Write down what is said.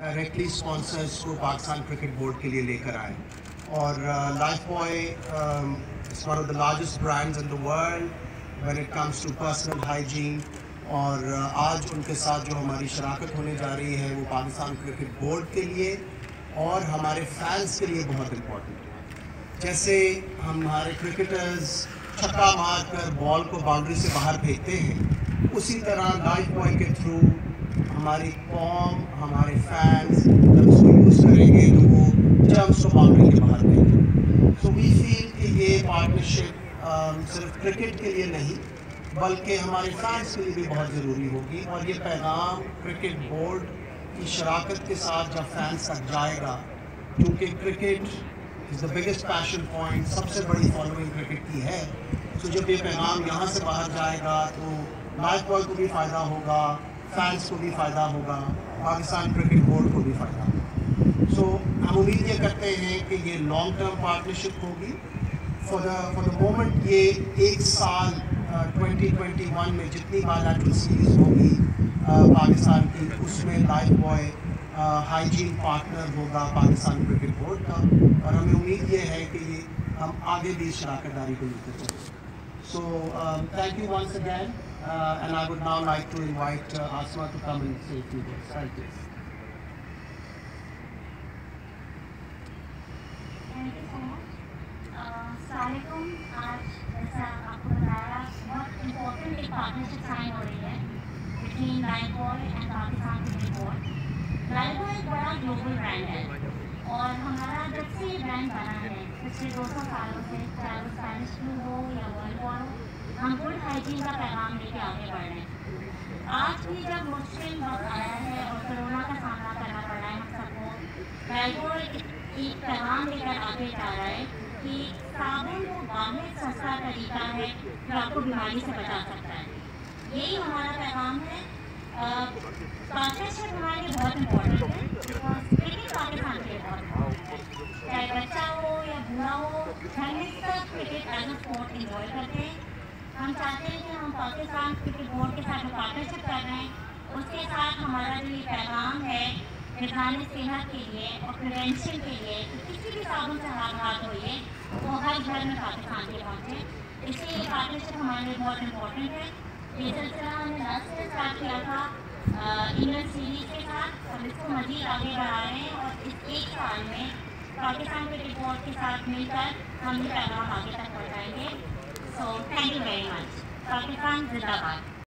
Directly sponsors को Pakistan cricket board के लिए लेकर आए और Lifebuoy is one of the largest brands in the world when it comes to personal hygiene और आज उनके साथ जो हमारी शराकत होने जा रही है वो पाकिस्तान क्रिकेट बोर्ड के लिए और हमारे फैंस के लिए बहुत इम्पोर्टेंट है। जैसे हमारे क्रिकेटर्स छक्का मार कर बॉल को बाउंड्री से बाहर फेंकते हैं, उसी तरह लाइफ बॉय के थ्रू हमारी कौम, हमारे फैंस जब उसको यूज़ करेंगे तो वो जंप्स को बाउंड्री के बाहर फेंकेंगे। सो वी फील कि ये पार्टनरशिप सिर्फ क्रिकेट के लिए नहीं बल्कि हमारे फैंस के लिए भी बहुत ज़रूरी होगी और ये पैगाम क्रिकेट बोर्ड की शराकत के साथ जब फैंस तक जाएगा, क्योंकि cricket is the biggest passion point, सबसे बड़ी फॉलोइंग क्रिकेट की है। तो जब ये पैगाम यहाँ से बाहर जाएगा तो लाइफ बॉय को भी फ़ायदा होगा, फैंस को भी फ़ायदा होगा, पाकिस्तान क्रिकेट बोर्ड को भी फ़ायदा होगा। सो हम उम्मीद ये करते हैं कि ये लॉन्ग टर्म पार्टनरशिप होगी। फॉर द मोमेंट ये एक साल 2021 में जितनी बायलैटरल सीरीज़ होगी पाकिस्तान की, उसमें लाइफ बॉय हाइजीन पार्टनर होगा पाकिस्तान क्रिकेट बोर्ड का और हमें उम्मीद ये है कि हम आगे भी शराकत दारी को लेकर चलेंगे। So thank you once again and I would now like to invite Asma to come and say a few words. Thank you. Thank you so much. अस्सलामुअलैकुम। आज जैसा आपको बताया बहुत इम्पोर्टेंट एक पार्टनरशिप साइन हो रही है between Lifebuoy and Pakistan cricket board. Lifebuoy एक बड़ा ग्लोबल ब्रांड है और हमारा जब से ये ब्रांड बना है पिछले 200 सालों से, चाहे वो स्पेनिश फ्लू हो या वर्ल्ड वॉर हो, हम गुड हाइजीन का पैगाम लेके आगे बढ़ रहे हैं। आज भी जब मुश्किल वक्त आया है और कोरोना का सामना करना पड़ रहा है हम सबको, लाइफ बॉय एक पैगाम लेकर आगे जा रहा है कि साबुन वो वाहिद सस्ता तरीका है जो आपको बीमारी से बचा सकता है। यही हमारा पैगाम है। पार्टनरशिप हमारे लिए बहुत इम्पोर्टेंट है बिकॉज क्रिकेट पाकिस्तान के लिए बहुत इम्पोर्टेंट है। चाहे बच्चा हो या बूढ़ा हो, घर में सब cricket as a sport enjoy करते हैं। हम चाहते हैं कि हम पाकिस्तान क्रिकेट बोर्ड के साथ जो पार्टनरशिप कर रहे हैं उसके साथ हमारा जो ये पैगाम है निगरानी सेहत के लिए और प्रिवेंशन के लिए कि किसी भी साबुन से हाथ धोइए वो हर घर में पाकिस्तान के पहुँचे। इसलिए ये पार्टनरशिप हमारे लिए बहुत इम्पोर्टेंट है। ये सिलसिला हमने लास्ट से स्टार्ट किया था इंडियन सीरीज़ के साथ और इसको मज़ीद आगे बढ़ा रहे हैं और इस एक साल में पाकिस्तान क्रिकेट बोर्ड के साथ मिलकर हम ये पैगाम आगे तक पहुँचाएंगे। So thank you very much. Pakistan जिंदाबाद।